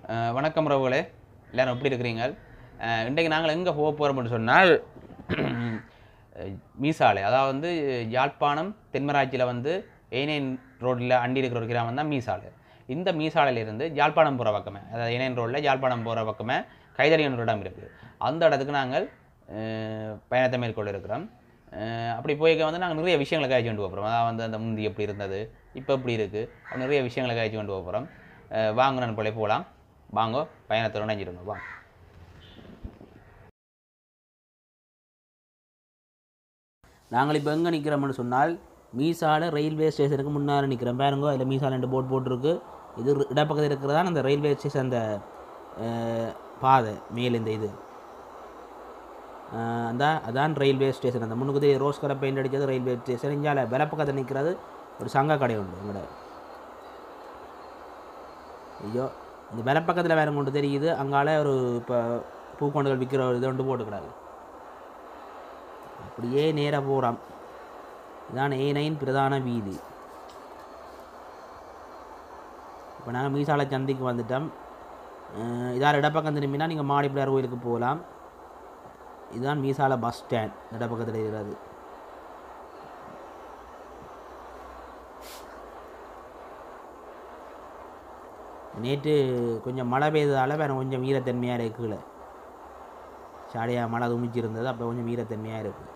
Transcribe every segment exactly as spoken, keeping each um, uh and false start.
வணக்கம் ரவுகளே, எல்லாரும் எப்படி இருக்கிறீங்க? இன்றைக்கு நாங்கள் எங்கே போக போகிறோம்னு சொன்னால் மீசாலை, அதாவது வந்து யாழ்ப்பாணம் தென்மராட்சியில் வந்து ஏனையன் ரோட்டில் அண்டி இருக்கிற ஒரு கிராமம் தான் மீசாலை. இந்த மீசாலையிலிருந்து யாழ்ப்பாணம் போகிற பக்கமே, அதாவது ஏனையன் ரோட்டில் யாழ்ப்பாணம் போகிற பக்கமே கைதடியான ஒரு இடம் இருக்குது. அந்த இடத்துக்கு நாங்கள் பயணத்தை மேற்கொள்ள இருக்கிறோம். அப்படி போய்க்க வந்து நாங்கள் நிறைய விஷயங்களை காய்ச்சி கொண்டு போகிறோம். அதாவது வந்து அந்த முந்தி எப்படி இருந்தது, இப்போ எப்படி இருக்குது, நிறைய விஷயங்களை காய்ச்சி கொண்டு போகிறோம். வாங்க நான் போல போகலாம். வாங்க, பயணத்தை இணைஞ்சிருங்க. வாங்க. நாங்கள் இப்போ எங்கே நிற்கிறோம்னு சொன்னால் மீசாலை ரயில்வே ஸ்டேஷனுக்கு முன்னாடி நிற்கிறோம். பாருங்க, அதில் மீசாலை ரெண்டு போட் போட்டிருக்கு. இது இடப்பக்கத்தில் இருக்கிறதான் அந்த ரயில்வே ஸ்டேஷன், அந்த பாதை மேல் இந்த இது அந்த அதான் ரயில்வே ஸ்டேஷன். அந்த முன்னுக்கு ரோஸ் கலர் பெயிண்ட் அடித்தது ரயில்வே ஸ்டேஷன். இங்கால விலப்பக்கத்தில் நிற்கிறது ஒரு சங்க கடை உண்டு எங்கட. ஐயோ, இந்த விலப்பக்கத்தில் வேறு கொண்டு தெரியுது. அங்கால ஒரு இப்போ பூக்கொண்டுகள் விற்கிற ஒரு இது ஒன்று போட்டுக்கிறாரு. அப்படியே நேராக போகிறோம். இதான் ஏ நைன் பிரதான வீதி. இப்போ நாங்கள் மீசாலை சந்திக்கு வந்துட்டோம். இதால் இடப்பக்கம் திரும்பினா நீங்கள் மாடிப்பிள்ளையார் கோயிலுக்கு போகலாம். இதுதான் மீசாலை பஸ் ஸ்டாண்ட் இடப்பக்கத்தில் இருக்கிறது. நேற்று கொஞ்சம் மழை பெய்ததால் வேறு கொஞ்சம் ஈரத்தன்மையாக இருக்குல்ல, சாடையாக மழை துமிச்சிருந்தது. அப்போ கொஞ்சம் ஈரத்தன்மையாக இருக்குது.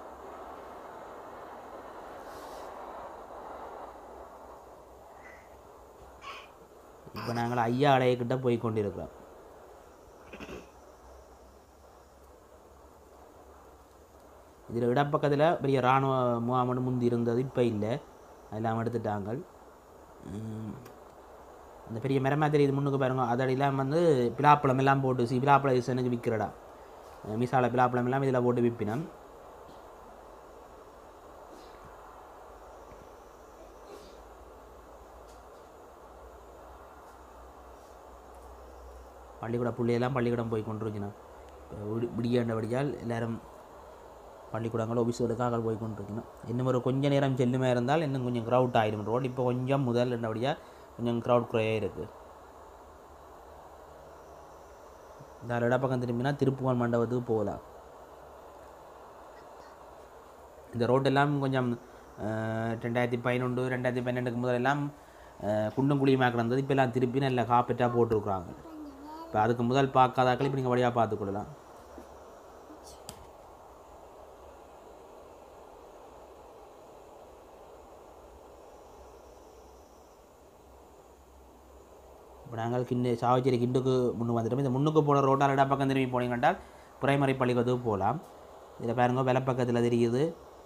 இப்போ நாங்கள் ஐயா அலையக்கிட்ட போய் கொண்டிருக்கிறோம். இதில் இடப்பக்கத்தில் பெரிய இராணுவ முகாம் முந்தி இருந்தது, இப்போ இல்லை, அதெல்லாம் எடுத்துட்டாங்க. அந்த பெரிய மரமாக தெரியுது முன்னுக்கு பாருங்க. அதெல்லாம் வந்து பிலாப்பழம் எல்லாம் போட்டு சி பிலாப்பழ சீசனுக்கு விற்கிறடா. மீசாலை பிலாப்பழம் எல்லாம் இதில் போட்டு விற்பினோம். பள்ளிக்கூட பிள்ளையெல்லாம் பள்ளிக்கூடம் போய் கொண்டிருக்கணும். இப்போ விடியாண்டபடியால் எல்லோரும் பள்ளிக்கூடங்கள் ஆஃபீஸுகளுக்காக போய் கொண்டிருக்கணும். இன்னும் ஒரு கொஞ்சம் நேரம் செல்லுமே இருந்தால் இன்னும் கொஞ்சம் க்ரௌட் ஆகிடும். ரோடு இப்போ கொஞ்சம் முதல் என்னபடியாக கொஞ்சம் க்ரௌட் குறையாக இருக்குது. இந்த இடப்பக்கம் திரும்பினா திருப்புவன் மண்டபத்துக்கு போகலாம். இந்த ரோட்டெல்லாம் கொஞ்சம் ரெண்டாயிரத்தி பதினொன்று ரெண்டாயிரத்தி பன்னெண்டுக்கு முதலெல்லாம் குண்டும் குழியுமாக கிடந்தது. இப்போ எல்லாம் திருப்பி நல்ல காப்பீட்டாக போட்டிருக்குறாங்க. இப்போ அதுக்கு முதல் பார்க்காதாக்கள் இப்போ நீங்கள் வழியாக பார்த்துக்கொள்ளலாம். இப்போ நாங்கள் கிண்டு சாவச்சேரி கிண்டுக்கு முன்னுக்கு வந்துட்டோம். இந்த முன்னுக்கு போன ரோட்டால் இடப்பக்கம் திரும்பி போனீங்கன்றால் பிரைமரி பள்ளிக்கூடத்துக்கு போகலாம். இதில் பாருங்க, விலப்பக்கத்தில் தெரியுது.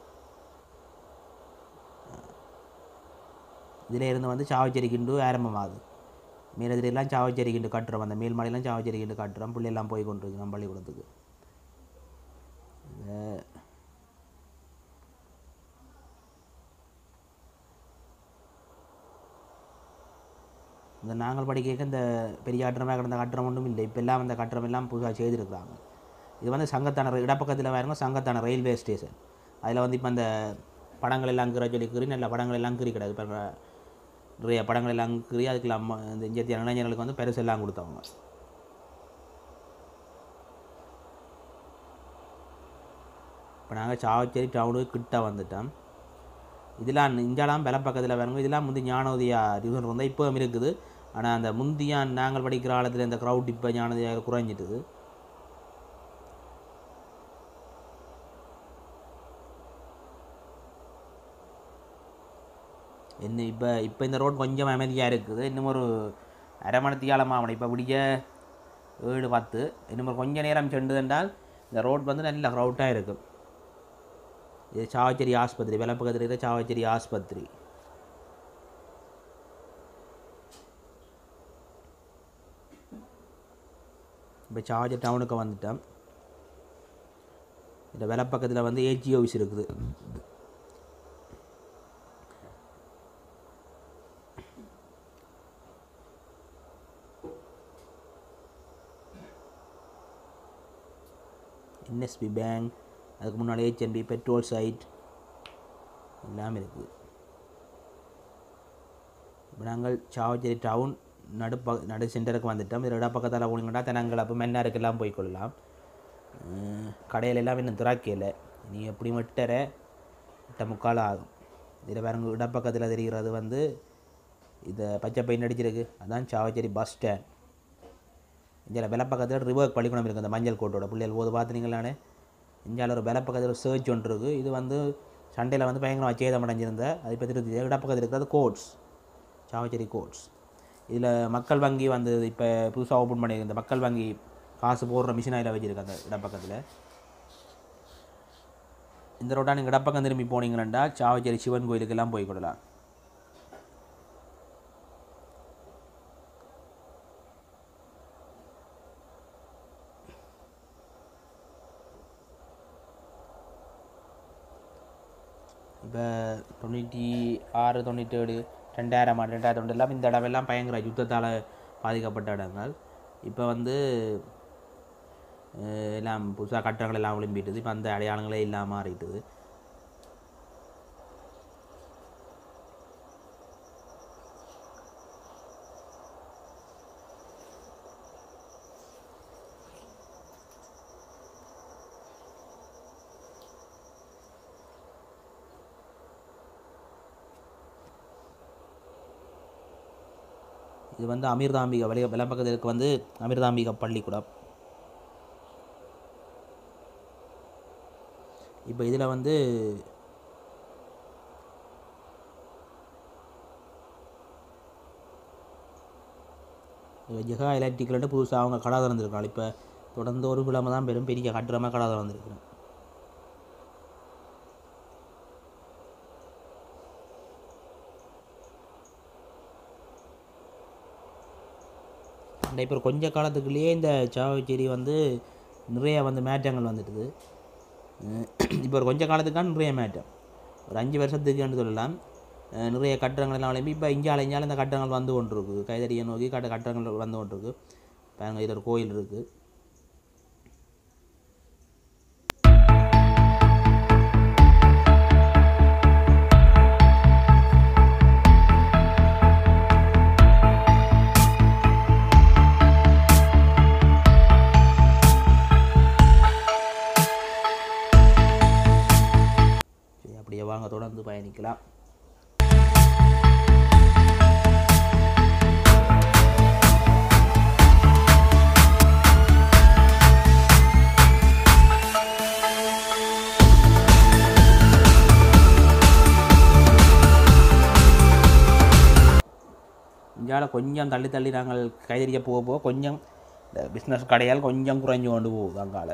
இதில் இருந்து வந்து சாவச்சேரி கிண்டு ஆரம்பமாகுது. மேலதிலாம் சாவச்சேரி கிண்டு கட்டுறோம். அந்த மேல் மாடியெல்லாம் சாவச்சேரி கிண்டு கட்டுறோம். பிள்ளையெல்லாம் போய் கொண்டிருக்கு நம்ம பள்ளிக்கூடத்துக்கு. இந்த நாங்கள் படிக்க இந்த பெரிய கட்டுறமாக கிடந்த கட்டுறம் ஒன்றும் இல்லை. இப்போ எல்லாம் அந்த கட்டுறம் எல்லாம் புதுசாக செய்திருக்கிறாங்க. இது வந்து சங்கத்தான இடப்பக்கத்தில் வேறுங்க சங்கத்தான ரயில்வே ஸ்டேஷன். அதில் வந்து இப்போ அந்த படங்கள் எல்லாம் கீற சொல்லி கீறி நல்ல படங்கள் எல்லாம் கீறி கிடக்கு. இப்போ நிறைய படங்கள் எல்லாம் கீறி அதுக்கு அம்மா இந்த இந்திய இளைஞர்களுக்கு வந்து பரிசு எல்லாம் கொடுத்தவங்க. இப்போ நாங்கள் சாவச்சேரி டவுனுக்கு கிட்ட வந்துட்டோம். இதெல்லாம் இங்கெல்லாம் விலப்பக்கத்தில் வேறுங்க. இதெல்லாம் முந்தி ஞானோதயா டிவிஷன் இருந்தால் இப்போவும் இருக்குது. ஆனால் அந்த முந்தியான் நாங்கள் படிக்கிற காலத்தில் இந்த க்ரௌட் இப்போ ஞானோதயா குறைஞ்சிட்டுது. என்ன இப்போ இப்போ இந்த ரோட் கொஞ்சம் அமைதியாக இருக்குது. இன்னும் ஒரு அரை மணி காலமாக இப்போ விடிய ஏழு பத்து இன்னும் ஒரு கொஞ்சம் நேரம் சென்று என்றால் இந்த ரோட் வந்து நல்ல க்ரௌட்டாக இருக்கும். இது சாவச்சேரி ஆஸ்பத்திரி, விலப்பக்கத்தில் இருக்கிற சாவச்சேரி ஆஸ்பத்திரி. இப்போ சாவச்சேரி டவுனுக்கு வந்துட்டோம். இந்த விலப்பக்கத்தில் வந்து ஏஜி ஆஃபீஸ் இருக்குது. என்எஸ்பி பேங்க், அதுக்கு முன்னாடி ஹெச்என்பி பெட்ரோல் சைட் எல்லாம் இருக்குது. இப்போ நாங்கள் சாவச்சேரி டவுன் நடுப்ப நடு சென்டருக்கு வந்துட்டோம். இதில் இடப்பக்கத்தால் போனீங்கன்னா தெனங்கிழப்பு மென்னாருக்கெல்லாம் போய்க்கொள்ளலாம். கடையில் எல்லாம் இன்னும் திறக்கையில் நீ எப்படி மட்டர எட்ட முக்கால் ஆகும். இதில் பாருங்க இடப்பக்கத்தில் தெரிகிறது வந்து இதை பச்சை பெயிண்ட் அடிச்சிருக்கு, அதுதான் சாவச்சேரி பஸ் ஸ்டாண்ட். இதில் விலப்பக்கத்தில் ரிவர்க் பள்ளிக்கூடம் இருக்குது, அந்த மஞ்சள் கோட்டோட பிள்ளைகள் போது பார்த்துனீங்களானே. இந்தியாவில் ஒரு விலப்பக்கத்தில் ஒரு சர்ச் ஒன்று இருக்குது. இது வந்து சண்டையில் வந்து பயங்கரமாக சேதம் அடைஞ்சிருந்த அதை பற்றி இருக்குது. இடப்பக்கத்தில் இருக்கிறது கோட்ஸ், சாவச்சேரி கோட்ஸ். இதில் மக்கள் வங்கி வந்து இப்போ புதுசாக ஓப்பன் பண்ணி இந்த மக்கள் வங்கி காசு போடுற மிஷின் அதில் வச்சுருக்கு அந்த இடப்பக்கத்தில். இந்த ரோட்டா நீங்கள் இடப்பக்கம் திரும்பி போனீங்கன்னா சாவச்சேரி சிவன் கோயிலுக்கெல்லாம் போய் கொள்ளலாம். இப்போ தொண்ணூற்றி ஆறு தொண்ணூற்றி ஏழு ரெண்டாயிரம் ஆண்டு ரெண்டாயிரத்தி ஒன்று எல்லாம் இந்த இடமெல்லாம் பயங்கர யுத்தத்தால் பாதிக்கப்பட்ட இடங்கள். இப்போ வந்து எல்லாம் புதுசாக கட்டடங்கள் எல்லாம் விளம்பிட்டுது. இப்போ அந்த அடையாளங்களே இல்லாமல் மாறிட்டுது. இது வந்து அமிர்தாம்பிகா வழிய விளம்பக்கத்திற்கு வந்து அமிர்தாம்பிகா பள்ளிக்கூடம். இப்போ இதில் வந்து ஜெகா எலக்ட்ரிக்கல்ட்டு புதுசாக அவங்க கடை திறந்துருக்காங்க. இப்போ தொடர்ந்து ஒரு கிழமை தான் பெரும் பெரிய கட்டுறமாக கடை திறந்துருக்குறேன். இப்போ கொஞ்ச காலத்துக்குள்ளேயே இந்த சாவச்சேரி வந்து நிறைய வந்து மாற்றங்கள் வந்துட்டுது. இப்போ ஒரு கொஞ்ச காலத்துக்கான நிறைய மாற்றம், ஒரு அஞ்சு வருஷத்துக்குன்னு சொல்லலாம். நிறைய கட்டடங்கள் எல்லாம் விளம்பி இப்போ இஞ்சால இஞ்சால இந்த கட்டடங்கள் வந்து கொண்டு இருக்குது. கைதடியை நோக்கி கட்ட கட்டடங்கள் வந்து கொண்டு இருக்குது. பாருங்க இதில் ஒரு கோயில் இருக்குது. வாங்க தொடர்ந்து பயணிக்கலாம். இந்தியாவில் கொஞ்சம் தள்ளி தள்ளி நாங்கள் கைதறிக்க போக போக கொஞ்சம் பிஸ்னஸ் கடையால் கொஞ்சம் குறைஞ்சு கொண்டு போகுது அங்கால.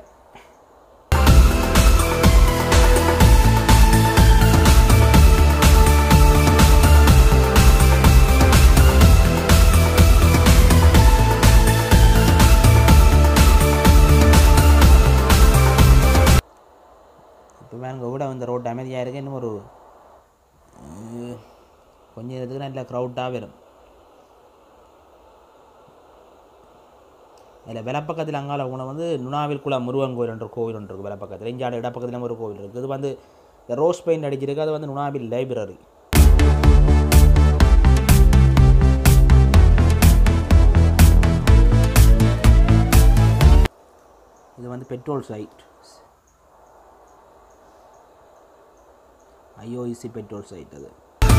வேணுங்க கூட இந்த ரோட் அமைதியாக இருக்குது. இன்னும் ஒரு கொஞ்சம் நேரத்துக்கு நல்ல க்ரௌட்டாக வரும். அதில் விலப்பக்கத்தில் அங்கால உணவு வந்து நுணாவில் குளம் முருகன் கோயில் என்ற கோவில் ஒன்று இருக்குது. விலப்பக்கத்தில் இஞ்சாட இடப்பக்கத்தில் ஒரு கோவில் இருக்குது. இது வந்து இந்த ரோஸ் பெயிண்ட் அடிச்சிருக்கு. அது வந்து நுணாவில் லைப்ரரி. இது வந்து petrol side, IOC petrol side. அது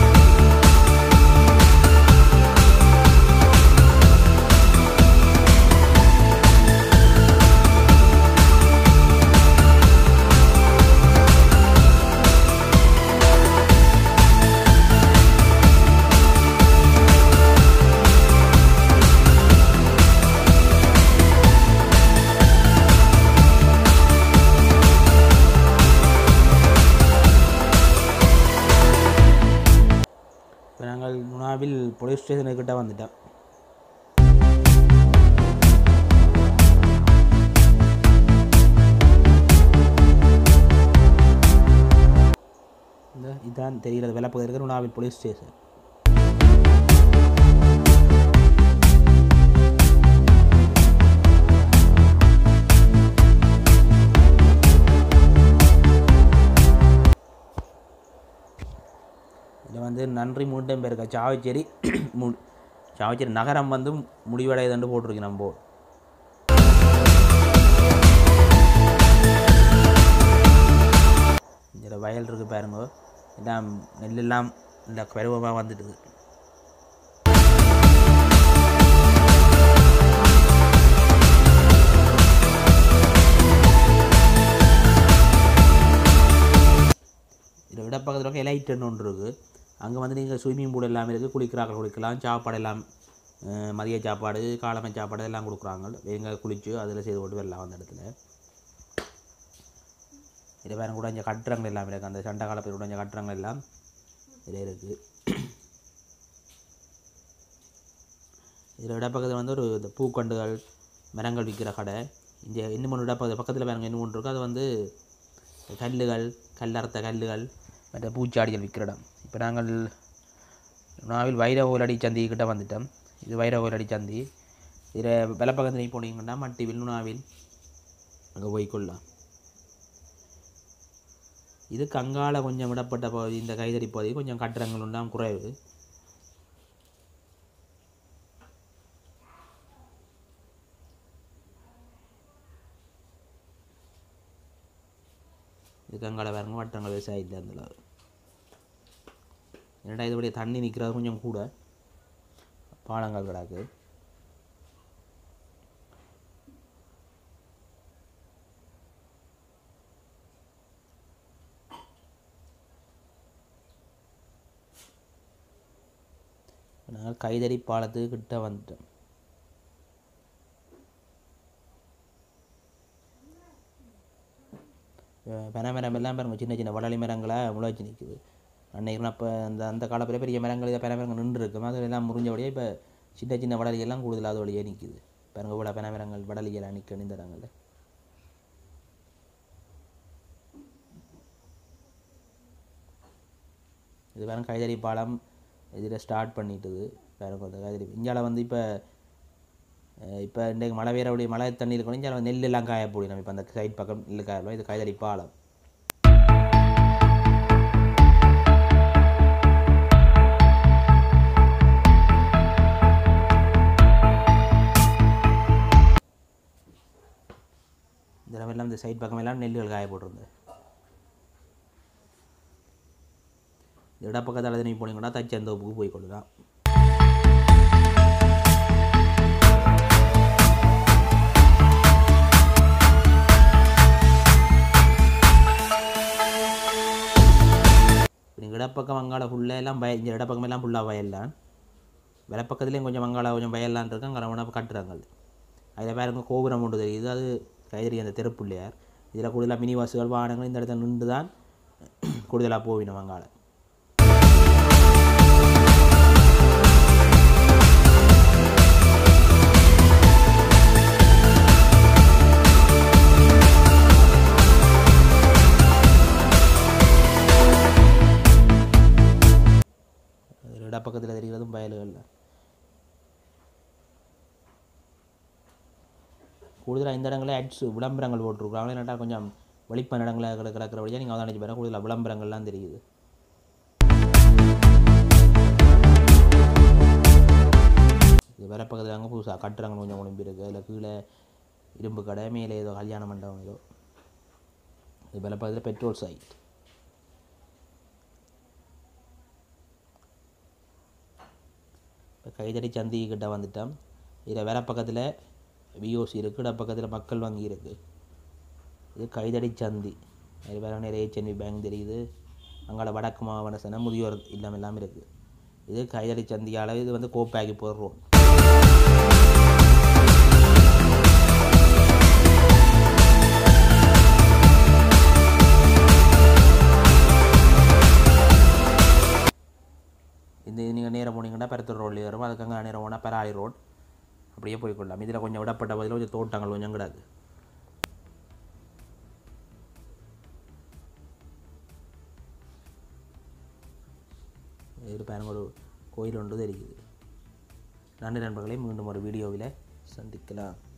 நாங்கள் நுணாவில் போலீஸ் ஸ்டேஷனுக்கிட்ட வந்துட்டோம். இந்த இதுதான் தெரிகிறது விலப்பக்கம் இருக்கிற நுணாவில் போலீஸ் ஸ்டேஷன். இதில் வந்து நன்றி மூட்டம் பேருக்கா சாவச்சேரி மு சாவச்சேரி நகரம் வந்து முடிவடையதுன்னு போட்டிருக்கு நம்ம. இதில் வயல் இருக்குது பாருங்க, எல்லாம் நெல்லெல்லாம் இந்த பருவமாக வந்துட்டுது. இதில் இடப்பக்கத்தில் எலைட்டுன்னு ஒன்று இருக்குது. அங்கே வந்து நீங்கள் ஸ்விம்மிங் பூல் எல்லாமே இருக்குது, குளிக்கிறார்கள் குளிக்கலாம், சாப்பாடு எல்லாம் மதிய சாப்பாடு காலமை சாப்பாடு எல்லாம் கொடுக்குறாங்க. எங்கே குளிச்சு அதில் செய்து கொண்டு வரலாம் அந்த இடத்துல. இதை வேறு கூட இங்கே கட்டுறங்கள் எல்லாம் இருக்குது, அந்த சண்டை காலத்தில் கூட இங்கே கட்டுறங்கள் எல்லாம் இதில் இருக்குது. இதில் இடப்பக்கத்தில் வந்து ஒரு இந்த பூக்கண்டுகள் மரங்கள் விற்கிற கடை. இங்கே இன்னும் ஒன்று இடப்பக்கத்தில் பக்கத்தில் வேறு இன்னும் ஒன்று இருக்குது, அது வந்து கல்லுகள் கல்லறுத்த கல்லுகள் மற்ற பூச்சாடிகள் விற்கிற இடம். இப்போ நாங்கள் நாவில் வைரகோலடி சந்திக்கிட்ட வந்துட்டோம். இது வைரகோலடி சந்தி. இதில் வெள்ளப்பக்கத்தில் போனீங்கன்னா மட்டி வில்லுனாவில் அங்கே போய்க்கொள்ளலாம். இது கங்கால கொஞ்சம் விடப்பட்ட பகுதி. இந்த கைதறி பகுதி கொஞ்சம் கட்டிடங்கள் உண்டாம் குறைவு. இது கங்கால வேறுங்க வட்டங்கள் விவசாயத்தில் இருந்தது. ஏன்னா இதுபடிய தண்ணி நிற்கிறது கொஞ்சம் கூட பாலங்கள் கிடக்கு. நாங்கள் கைதறி பாலத்துக்கு கிட்ட வந்துட்டோம். பனை மரம் எல்லாம் பாருங்க, சின்ன சின்ன வளலி மரங்களை முளைச்சி நிற்குது. அன்றைக்கு அப்போ அந்த அந்த காலத்தில் பெரிய மரங்கள் இதை பனை மரங்கள் நின்று இருக்கும், அது எல்லாம் முறிஞ்சபடியே இப்போ சின்ன சின்ன வடலியெல்லாம் கூடுதலாக அது வழியே நிற்குது. பாருங்க இவ்வளோ பனை மரங்கள் வடலியெல்லாம் நிற்கணும் இந்த இடங்களில். இது பாருங்க கைதறி பாலம் இதில் ஸ்டார்ட் பண்ணிட்டுது. பாருங்க அந்த கைதறி இஞ்சால வந்து இப்போ இப்போ இன்றைக்கு மழை வேறவுடைய மழை தண்ணி இருக்கணும். இங்கே நெல் எல்லாம் காய போடி நம்ம இப்போ அந்த சைட் பக்கம் நெல் காயப்போம். இது கைதறி பாலம். இந்த இடமெல்லாம் இந்த சைட் பக்கம் எல்லாம் நெல்லுகள் காய போட்டிருந்தது. இந்த இடப்பக்கத்தில் நீங்கள் போனீங்கன்னா தச்சந்தோப்புக்கு போய் கொள்ளலாம். நீங்கள் இடப்பக்கம் வங்காள ஃபுல்லாக எல்லாம் வய இந்த இடப்பக்கம் எல்லாம் ஃபுல்லாக வயல்லாம். விலப்பக்கத்துலேயும் கொஞ்சம் வங்காள கொஞ்சம் வயல்லாம் இருக்கு. அங்கே ரொம்ப கட்டுறாங்க. அதில் பாருங்க கோபுரம் ஒன்று தெரியுது, அது கைதறி அந்த தெருப்புள்ளையார். இதில் கூடுதலாக மினி பஸ்ஸுகள் வாகனங்கள் இந்த இடத்துல நின்று தான் கூடுதலாக போவினோம் வங்காள. இடப்பக்கத்தில் தெரிகிறதும் வயல்கள். கூடுதலாக இந்த இடங்களே அட்ஸ் விளம்பரங்கள் போட்டிருக்குறாங்க. என்னட்டா கொஞ்சம் வெளிப்பான இடங்களை கிடக்கிறபடியாக நீங்கள் அதை நினச்சி பாருங்க. கூடுதலாக விளம்பரங்கள்லாம் தெரியுது. இது வேற பக்கத்தில் அங்கே புதுசாக கட்டுறாங்க கொஞ்சம் ஒளிம்பி இருக்குது. அதில் கீழே இரும்பு கடை, மேலே ஏதோ கல்யாண மண்டபம் ஏதோ. இது வேற பக்கத்தில் பெட்ரோல் சைட். இப்போ கைதறி சந்திக்கிட்ட வந்துட்டோம். இதில் வேற பக்கத்தில் விஓசி இருக்குது, இட பக்கத்தில் மக்கள் வங்கி இருக்குது. இது கைதறி சந்தி. அது வேறு நிறைய சென்னை பேங்க் தெரியுது. அங்கே வடக்கு மாவட்ட சன முதியோர் இல்லாமல் எல்லாமே இருக்குது. இது கைதறி சந்தியால் இது வந்து கோப்பாக்கி போடுறோம். இந்த நீங்கள் நேரம் போனீங்கன்னா பெருத்தூர் ரோட்லேயே வரும். அதுக்கு அங்கே நேரம் போனால் பெராலி ரோட் அப்படியே போய்க்கொள்ளலாம். இதில் கொஞ்சம் விடப்பட்ட பதில் கொஞ்சம் தோட்டங்கள் கொஞ்சம் கிடக்கு. இது பாருங்க ஒரு கோயில் ஒன்று தெரியுது. நன்றி நண்பர்களே, மீண்டும் ஒரு வீடியோவில் சந்திக்கலாம்.